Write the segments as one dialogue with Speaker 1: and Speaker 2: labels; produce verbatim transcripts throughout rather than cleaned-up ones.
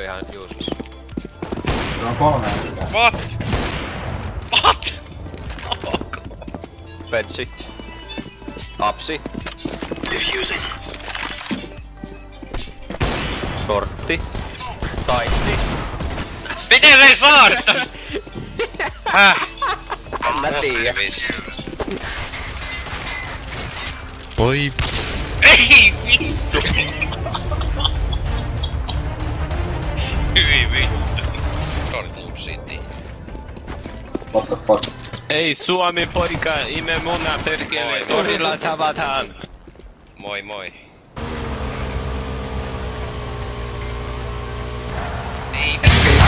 Speaker 1: ihan useless.
Speaker 2: Se on kolme.
Speaker 3: What? What?
Speaker 1: Benchi. Apsi.
Speaker 4: Diffusing.
Speaker 1: Shortti. Taitti.
Speaker 3: Miten se ei saa nyt? Häh?
Speaker 1: En mä tiiä.
Speaker 5: Voi.
Speaker 3: Ei vittu! Hyi vittu. Sorry, Blue City.
Speaker 2: What the fuck?
Speaker 1: Ei Suomi poika, ime muna perkele, torilla tavataan.
Speaker 3: Moi moi. Ei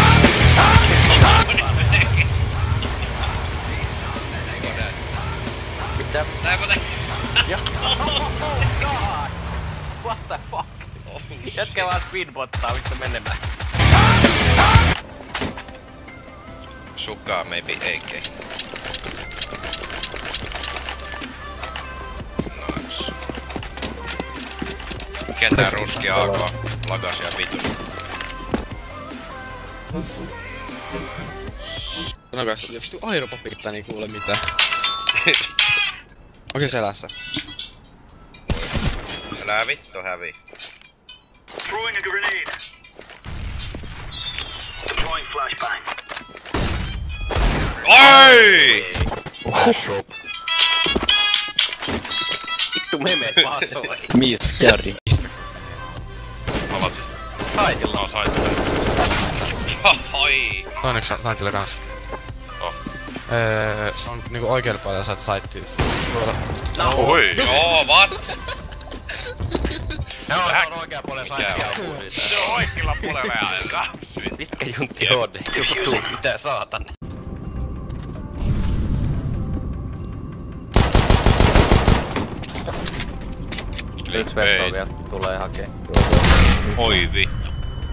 Speaker 1: Mitä?
Speaker 3: Tää muuten...
Speaker 1: What the fuck? Jätkä vaan speedbottaa, mistä menemään.
Speaker 3: Sukaa, maybe A K. Nice. Mikä tää ruskia A K? Lagas ja vitu.
Speaker 5: Sanokas, vittu aeropapittaa niin kuule mitään. Okei selässä.
Speaker 3: Älä vittu hävi.
Speaker 4: Throwing a grenade. Deploying flashbang.
Speaker 3: Oi!
Speaker 1: Vittu memet vaasoi.
Speaker 6: Miss Jari.
Speaker 3: Avasit.
Speaker 1: Saitilla.
Speaker 3: No saitilla. Hoi!
Speaker 5: Toinen saitilla kans.
Speaker 3: Oh.
Speaker 5: Öö, se on niinku oikealla puolella saat saittiin.
Speaker 1: No.
Speaker 3: Oi! Joo, what?
Speaker 1: Ne on ihan oikea puolen saittia.
Speaker 3: Se on oikealla puolella ja...
Speaker 1: Mitkä juntti on? Juttu, mitä saatan. Yksi verso vielä tulee hakee.
Speaker 3: Oi vittu.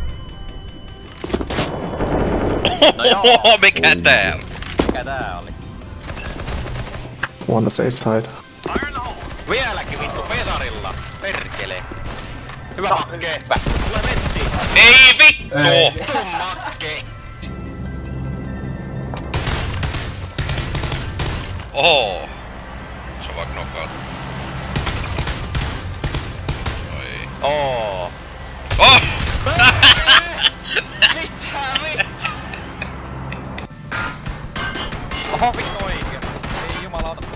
Speaker 1: No joo.
Speaker 3: Mikä tää?
Speaker 1: Mikä tää oli?
Speaker 6: Wanna say side.
Speaker 1: Vieläkin vittu pesarilla. Perkele. Hyvä makke. Tule metti.
Speaker 3: Ei vittu!
Speaker 2: Ei.
Speaker 1: Vittu makke.
Speaker 3: Oho. Se on vaan knockout. Oi.
Speaker 1: Oo.
Speaker 3: Oh!
Speaker 1: Mitä vittu? Oho vittu oikein. Ei jumalauta.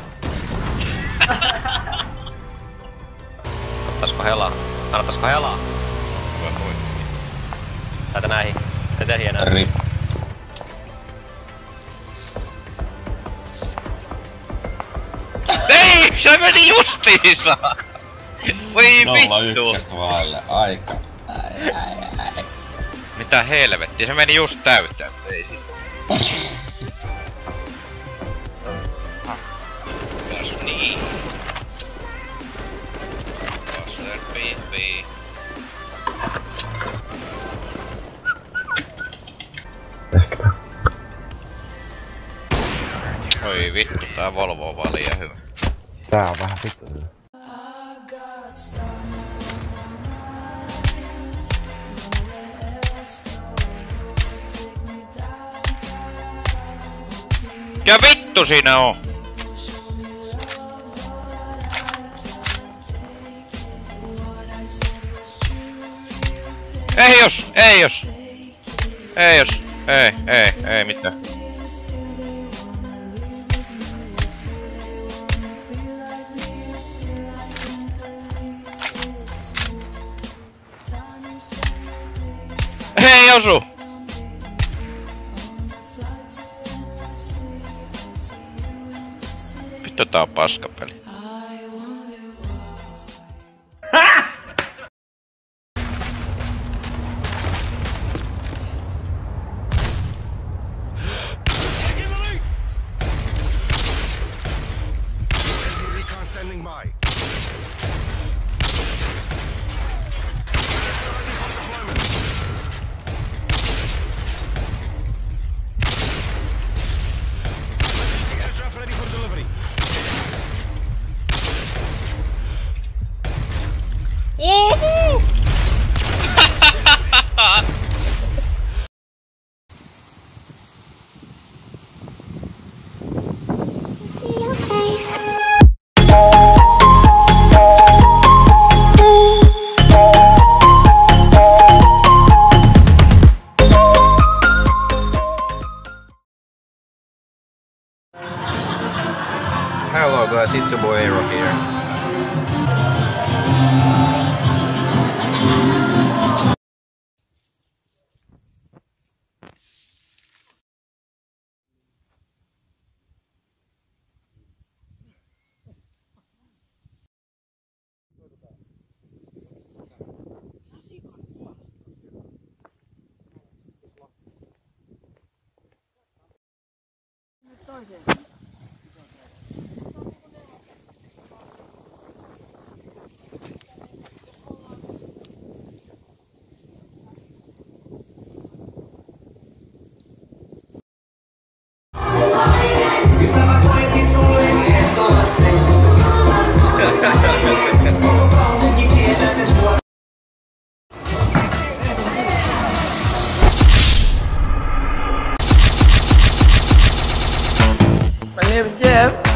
Speaker 1: Ottaisiko helaa? Annattaisiko helaa?
Speaker 3: Hyvä toi.
Speaker 1: Täältä näihin. Tätä hienoa.
Speaker 2: Rip.
Speaker 3: Ei! Se meni justiinsa! Voi
Speaker 7: Nolla
Speaker 3: vittu!
Speaker 7: ykköstä vaille. Aika. Ai, ai, ai.
Speaker 3: Mitä helvettiä, se meni just täyteen, ei siis. Kas niin. Buster pihvi. Oi vittu, tää Volvo on vaan liian hyvä.
Speaker 6: Tää on vähän vittu.
Speaker 3: Mikä vittu siinä on? Ei jos, ei jos. Ei jos, ei, ei, ei mitään. Ei osu! Vittu tää on paskapeli.
Speaker 4: Standing by. Airdrop ready for delivery.
Speaker 3: tulee Sitsubo Aero here.
Speaker 8: My name is Jeff.